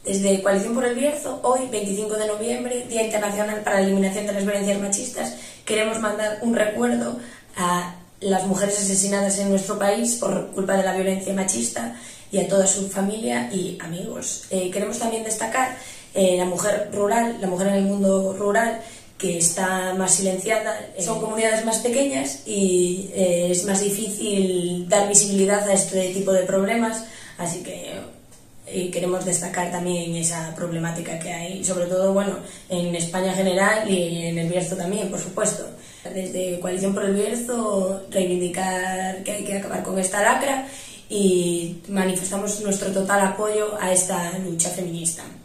Desde Coalición por el Bierzo, hoy, 25 de noviembre, Día Internacional para la Eliminación de las Violencias Machistas, queremos mandar un recuerdo a las mujeres asesinadas en nuestro país por culpa de la violencia machista y a toda su familia y amigos. Queremos también destacar la mujer rural, la mujer en el mundo rural, que está más silenciada. Son comunidades más pequeñas y es más difícil dar visibilidad a este tipo de problemas, así que queremos destacar también esa problemática que hay, sobre todo en España en general y en el Bierzo también, por supuesto. Desde Coalición por el Bierzo, reivindicar que hay que acabar con esta lacra y manifestamos nuestro total apoyo a esta lucha feminista.